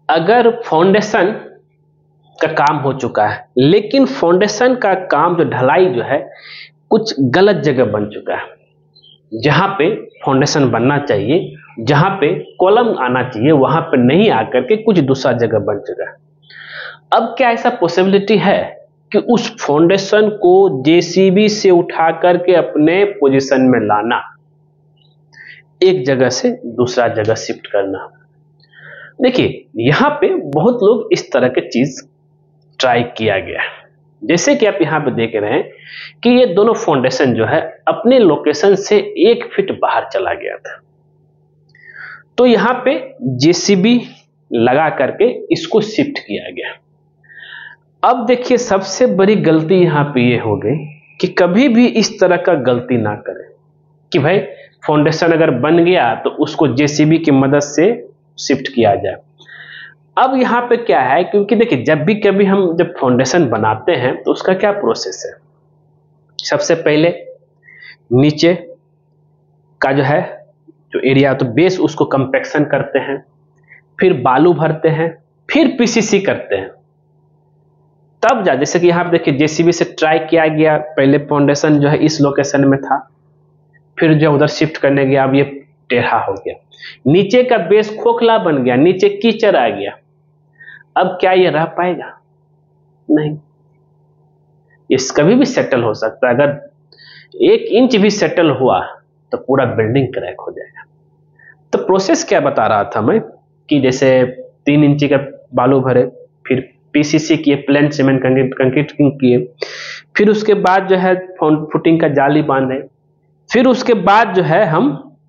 अगर फाउंडेशन का काम हो चुका है, लेकिन फाउंडेशन का काम जो ढलाई जो है कुछ गलत जगह बन चुका है, जहां पे फाउंडेशन बनना चाहिए, जहां पे कॉलम आना चाहिए, वहां पे नहीं आकर के कुछ दूसरा जगह बन चुका है। अब क्या ऐसा पॉसिबिलिटी है कि उस फाउंडेशन को जेसीबी से उठा करके अपने पोजीशन में लाना, एक जगह से दूसरा जगह शिफ्ट करना? देखिए, यहां पे बहुत लोग इस तरह के चीज ट्राई किया गया है। जैसे कि आप यहां पे देख रहे हैं कि ये दोनों फाउंडेशन जो है अपने लोकेशन से 1 फीट बाहर चला गया था, तो यहां पे जेसीबी लगा करके इसको शिफ्ट किया गया। अब देखिए, सबसे बड़ी गलती यहां पे ये हो गई कि कभी भी इस तरह का गलती ना करें कि भाई फाउंडेशन अगर बन गया तो उसको जेसीबी की मदद से शिफ्ट किया जाए। अब यहाँ पे क्या है, क्योंकि देखिए जब भी कभी हम जब फाउंडेशन बनाते हैं तो उसका क्या प्रोसेस है, सबसे पहले नीचे का जो है जो एरिया तो बेस उसको कंपैक्शन करते हैं, फिर बालू भरते हैं, फिर पीसीसी करते हैं, तब जा जैसे कि यहाँ पे देखिए जेसीबी से ट्राई किया गया, पहले फाउंडेशन जो है इस लोकेशन में था, फिर जो उधर शिफ्ट करने गया, अब ये टेढ़ा हो गया, नीचे का बेस खोखला बन गया, नीचे कीचड़ आ गया। अब क्या ये रह पाएगा? नहीं, ये कभी भी सेटल हो सकता है। अगर 1 इंच भी सेटल हुआ तो पूरा बिल्डिंग क्रैक हो जाएगा। तो प्रोसेस क्या बता रहा था मैं कि जैसे 3 इंची का बालू भरे, फिर पीसीसी किए, प्लेन सीमेंट कंक्रीटिंग किए, फिर उसके बाद जो है फुटिंग का जाली बांधे, फिर उसके बाद जो है हम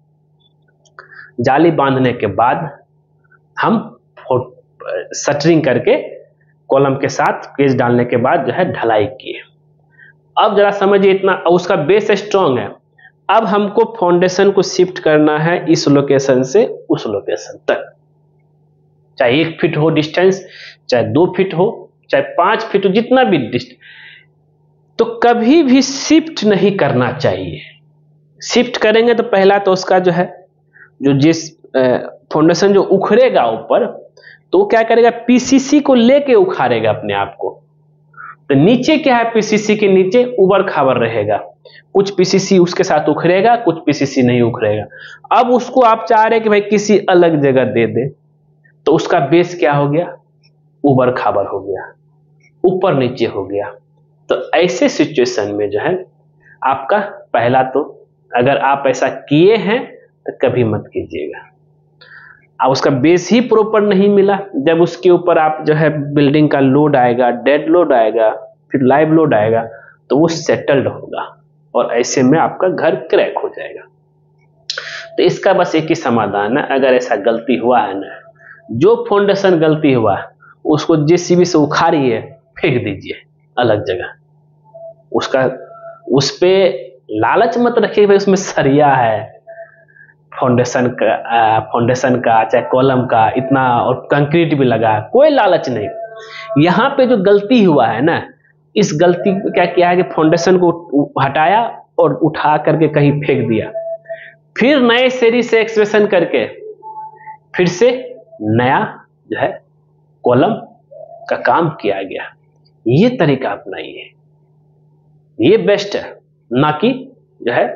जाली बांधने के बाद हम शटरिंग करके कॉलम के साथ केज डालने के बाद जो है ढलाई किए। अब जरा समझिए, इतना उसका बेस स्ट्रांग है। अब हमको फाउंडेशन को शिफ्ट करना है इस लोकेशन से उस लोकेशन तक, चाहे 1 फीट हो डिस्टेंस, चाहे 2 फीट हो, चाहे 5 फीट हो, जितना भी डिस्टेंस, तो कभी भी शिफ्ट नहीं करना चाहिए। शिफ्ट करेंगे तो पहला तो उसका जो है जो जिस फाउंडेशन जो उखड़ेगा ऊपर, तो क्या करेगा, पीसीसी को लेके उखाड़ेगा अपने आप को। तो नीचे क्या है, पीसीसी के नीचे उबड़ खाबड़ रहेगा, कुछ पीसीसी उसके साथ उखड़ेगा, कुछ पीसीसी नहीं उखड़ेगा। अब उसको आप चाह रहे कि भाई किसी अलग जगह दे दे, तो उसका बेस क्या हो गया, उबड़ खाबड़ हो गया, ऊपर नीचे हो गया। तो ऐसे सिचुएशन में जो है आपका पहला तो, अगर आप ऐसा किए हैं तो कभी मत कीजिएगा। अब उसका बेस ही प्रॉपर नहीं मिला, जब उसके ऊपर आप जो है बिल्डिंग का लोड आएगा, डेड लोड आएगा, फिर लाइव लोड आएगा, तो वो सेटल्ड होगा और ऐसे में आपका घर क्रैक हो जाएगा। तो इसका बस एक ही समाधान है, अगर ऐसा गलती हुआ है ना, जो फाउंडेशन गलती हुआ उसको जेसीबी से उखाड़िए, फेंक दीजिए अलग जगह। उसका उस पे लालच मत रखिए भाई उसमें सरिया है, फाउंडेशन का चाहे कॉलम का इतना और कंक्रीट भी लगा, कोई लालच नहीं। यहाँ पे जो गलती हुआ है ना, इस गलती को क्या किया है कि फाउंडेशन को हटाया और उठा करके कहीं फेंक दिया, फिर नए सीरी से एक्सप्रेशन करके फिर से नया जो है कॉलम का काम किया गया। ये तरीका अपनाइए, ये बेस्ट है, ना कि जो है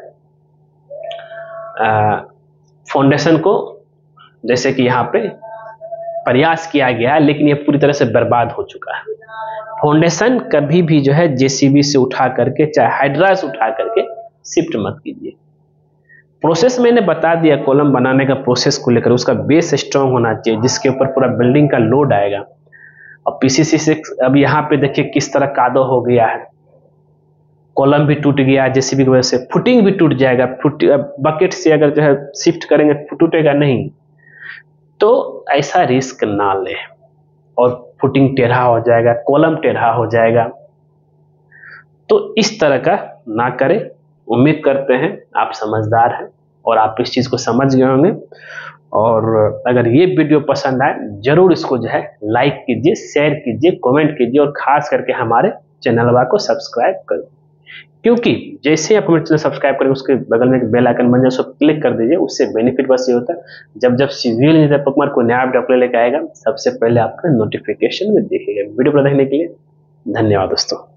फाउंडेशन को जैसे कि यहाँ पे प्रयास किया गया है लेकिन ये पूरी तरह से बर्बाद हो चुका है। फाउंडेशन कभी भी जो है जेसीबी से उठा करके, चाहे हाइड्रा से उठा करके शिफ्ट मत कीजिए। प्रोसेस मैंने बता दिया कॉलम बनाने का प्रोसेस को लेकर, उसका बेस स्ट्रांग होना चाहिए जिसके ऊपर पूरा बिल्डिंग का लोड आएगा। और पीसीसी से अब यहाँ पे देखिए किस तरह कादो हो गया है, कॉलम भी टूट गया जेसीबी की वजह से, फुटिंग भी टूट जाएगा। बकेट से अगर जो है शिफ्ट करेंगे टूटेगा नहीं, तो ऐसा रिस्क ना ले और फुटिंग टेढ़ा हो जाएगा, कॉलम टेढ़ा हो जाएगा। तो इस तरह का ना करें। उम्मीद करते हैं आप समझदार हैं और आप इस चीज को समझ गए होंगे। और अगर ये वीडियो पसंद आए जरूर इसको जो है लाइक कीजिए, शेयर कीजिए, कमेंट कीजिए और खास करके हमारे चैनल को सब्सक्राइब करें। क्योंकि जैसे आप हमारे चैनल सब्सक्राइब करेंगे उसके बगल में एक बेल आइकन बन जाए, उसको क्लिक कर दीजिए। उससे बेनिफिट बस ये होता है जब सिविल इंजीनियर पॉकेमॉन को नया अपडेट लेके आएगा सबसे पहले आपका नोटिफिकेशन में दिखेगा। वीडियो को देखने के लिए धन्यवाद दोस्तों।